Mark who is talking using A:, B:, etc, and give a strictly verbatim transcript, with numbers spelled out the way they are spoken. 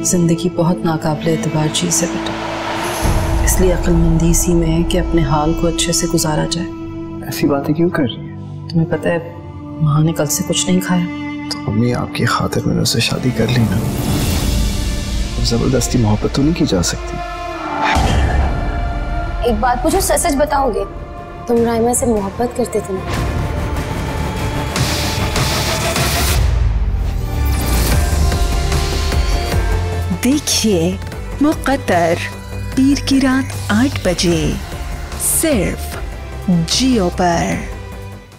A: जिंदगी बहुत नाकाबिले एतबार चीज़ है बेटा, इसलिए अक्लमंदी इसी में है कि अपने हाल को अच्छे से गुजारा जाए।
B: ऐसी बातें क्यों कर रही है?
A: तुम्हें पता है माँ ने कल से कुछ नहीं खाया।
B: तो अम्मी आपकी खातिर मैंने उससे शादी कर ली ना, जबरदस्ती मोहब्बत तो नहीं की जा सकती।
C: एक बात पूछो, सच सच बताओगे तुम राइमा से मोहब्बत करते थे ना?
D: देखिए मुक़द्दर पीर की रात आठ बजे सिर्फ जियो पर।